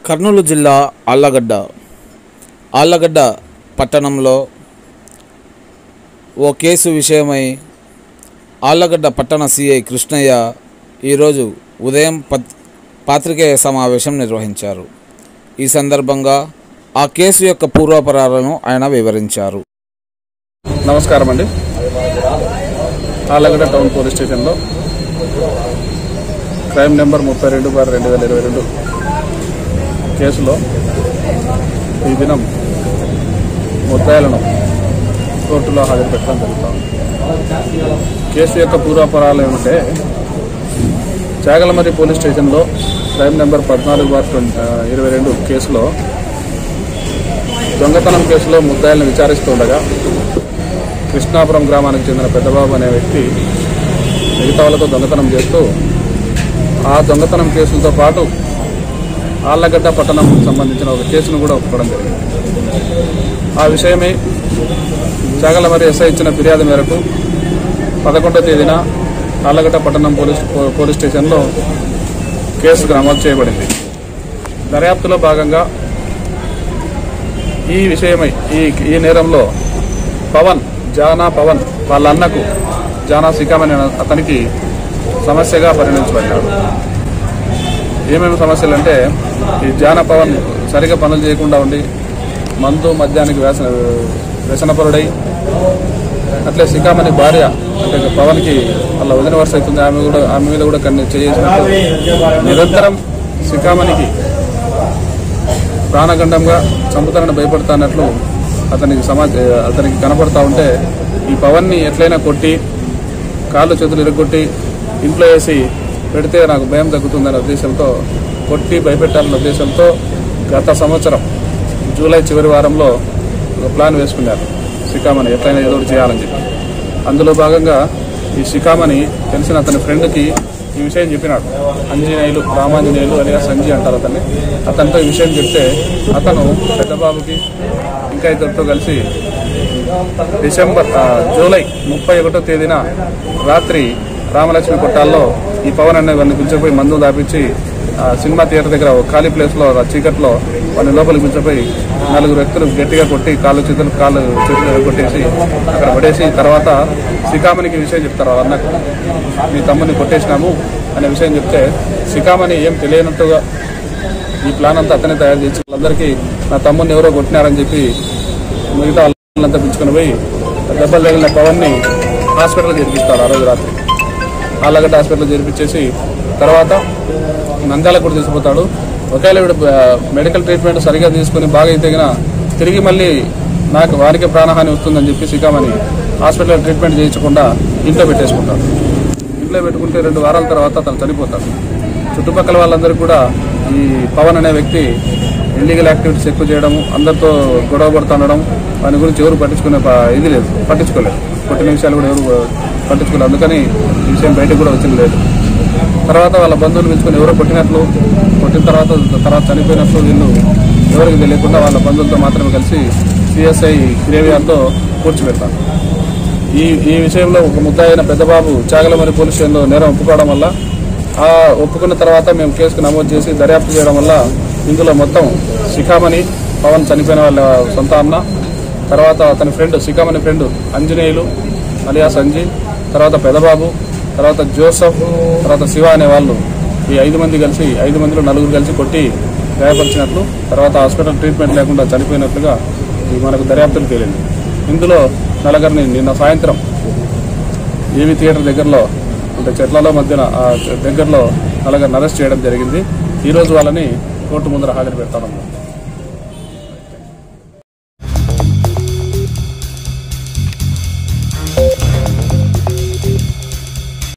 కర్నూలు జిల్లా ఆళ్లగడ్డ పట్టణంలో ఓ కేసు విషయమై ఆళ్లగడ్డ పట్టణ సిఐ కృష్ణయ్య ఈరోజు ఉదయం పాత్రికేయ సమావేశం నిర్వహించారు. ఈ సందర్భంగా ఆ కేసు యొక్క పూర్వాపరాలను ఆయన వివరించారు. నమస్కారం అండి. ఆళ్లగడ్డ టౌన్ పోలీస్ స్టేషన్లో క్రైమ్ నెంబర్ 32/2022 కేసులో ఈ దినం ముద్దాయిలను కోర్టులో హాజరుపెట్టడం జరుగుతుంది. కేసు యొక్క పూర్వాపరాలు ఏమంటే, చాగలమర్రి పోలీస్ స్టేషన్లో క్రైమ్ నెంబర్ 14/22 కేసులో దొంగతనం కేసులో ముద్దాయిలను విచారిస్తుండగా కృష్ణాపురం గ్రామానికి చెందిన పెద్దబాబు అనే వ్యక్తి మిగతా వాళ్ళతో దొంగతనం చేస్తూ ఆ దొంగతనం కేసులతో పాటు ఆళ్లగడ్డ పట్టణం సంబంధించిన ఒక కేసును కూడా ఒప్పుకోవడం జరిగింది. ఆ విషయమై చాగలమర్రి ఎస్ఐ ఇచ్చిన ఫిర్యాదు మేరకు 11వ తేదీన ఆళ్లగడ్డ పట్టణం పోలీస్ స్టేషన్లో కేసు నమోదు చేయబడింది. దర్యాప్తులో భాగంగా ఈ విషయమై ఈ నేరంలో జానా పవన్ వాళ్ళ అన్నకు జానా సికామని అతనికి సమస్యగా పరిగణించబడ్డాడు. ఏమేమి సమస్యలు అంటే, ఈ జానా పవన్ సరిగా పనులు చేయకుండా ఉండి మందు మద్యానికి వ్యసనపరుడై, అట్లే సికామణి భార్య అంటే పవన్కి వాళ్ళ వదిన వరుస అవుతుంది, ఆమె మీద కూడా చేసినట్టు నిరంతరం సికామణికి ప్రాణగండంగా చంపుతానని భయపడతానట్లు అతనికి కనపడతా ఉంటే, ఈ పవన్ని ఎట్లయినా కొట్టి కాళ్ళు చేతులు ఇరగొట్టి ఇంట్లో వేసి పెడితే నాకు భయం తగ్గుతుందనే ఉద్దేశంతో, కొట్టి భయపెట్టాలనే ఉద్దేశంతో గత సంవత్సరం జూలై చివరి వారంలో ఒక ప్లాన్ వేసుకున్నారు. సికామణి ఎట్లయినా ఏదో చేయాలని చెప్పి, అందులో భాగంగా ఈ సికామణి తెలిసిన అతని ఫ్రెండ్కి ఈ విషయం చెప్పినాడు. రామాంజనేయులు అలియా సంజయ్ అంటారు అతన్ని. అతనితో ఈ విషయం చెప్తే అతను పెద్దబాబుకి ఇంకా ఇద్దరితో కలిసి జూలై 31వ తేదీన రాత్రి రామలక్ష్మి కొట్టాల్లో ఈ పవన్ అనే వాడిని పిలిచిపోయి మందు దాపించి సినిమా థియేటర్ దగ్గర ఖాళీ ప్లేస్లో చీకట్లో వాడిని లోపలికి పిలిచిపోయి 4 వ్యక్తులు గట్టిగా కొట్టి కాళ్ళు చేతులు కొట్టేసి అక్కడ పడేసి, తర్వాత సికామణికి విషయం చెప్తారు. అన్నకు మీ తమ్ముని కొట్టేసినాము అనే విషయం చెప్తే, సికామణి ఏం తెలియనట్టుగా ఈ ప్లాన్ అంతా అతనే తయారు చేసి వాళ్ళందరికీ నా తమ్ముని ఎవరో కొట్టినారని చెప్పి మిగతా వాళ్ళంతా పిలుచుకుని పోయి దెబ్బలు తగిలిన పవన్ని హాస్పిటల్లో చేర్పిస్తారు. ఆ రోజు రాత్రి ఆళ్లగడ్డ హాస్పిటల్లో చేర్పించేసి తర్వాత నంద్యాలకు కూడా తీసుకుపోతాడు. ఒకవేళ వీడు మెడికల్ ట్రీట్మెంట్ సరిగా తీసుకుని బాగా అయితే తిరిగి మళ్ళీ వారికే ప్రాణహాని వస్తుందని చెప్పి సికామణి హాస్పిటల్లో ట్రీట్మెంట్ చేయించకుండా ఇంట్లో పెట్టేసుకుంటాడు. ఇంట్లో పెట్టుకుంటే 2 వారాల తర్వాత అతను చనిపోతాడు. చుట్టుపక్కల వాళ్ళందరూ కూడా ఈ పవన్ అనే వ్యక్తి ఇల్లీగల్ యాక్టివిటీస్ ఎక్కువ చేయడం, అందరితో గొడవ పడుతుండడం, వాని గురించి ఎవరు పట్టించుకోలేదు. కొట్టిన విషయాలు కూడా ఎవరు పట్టించుకోలేదు. అందుకని ఈ విషయం బయటకు కూడా వచ్చింది లేదు. తర్వాత వాళ్ళ బంధువులు పిలుచుకొని ఎవరో కొట్టిన తర్వాత చనిపోయినట్లు వీళ్ళు ఎవరికి తెలియకుండా వాళ్ళ బంధువులతో మాత్రమే కలిసి సిఎస్ఐ గ్రేవియార్తో పూడ్చిపెడతారు. ఈ విషయంలో ఒక ముద్దాయి అయిన పెద్దబాబు చాగలమర్రి పోలీస్ స్టేషన్లో నేరం ఒప్పుకోవడం వల్ల, ఆ ఒప్పుకున్న తర్వాత మేము కేసుకు నమోదు చేసి దర్యాప్తు చేయడం వల్ల ఇందులో మొత్తం సికామణి, పవన్ చనిపోయిన వాళ్ళ సొంత అన్న, తర్వాత అతని friend Sikamani friend Anjaneyulu alias Sanjay, తర్వాత పెద్దబాబు, తర్వాత జోసఫ్, తర్వాత శివ అనే వాళ్ళు ఈ 5 మందిలో 4 కలిసి కొట్టి గాయపరిచినట్లు, తర్వాత హాస్పిటల్ ట్రీట్మెంట్ లేకుండా చనిపోయినట్లుగా మనకు దర్యాప్తులు తేలింది. ఇందులో 4 నిన్న సాయంత్రం ఏవి థియేటర్ దగ్గరలో అంటే చెట్లలో మధ్యన దగ్గరలో 4 అరెస్ట్ చేయడం జరిగింది. ఈరోజు వాళ్ళని కోర్టు ముందర హాజరు పెడతాం.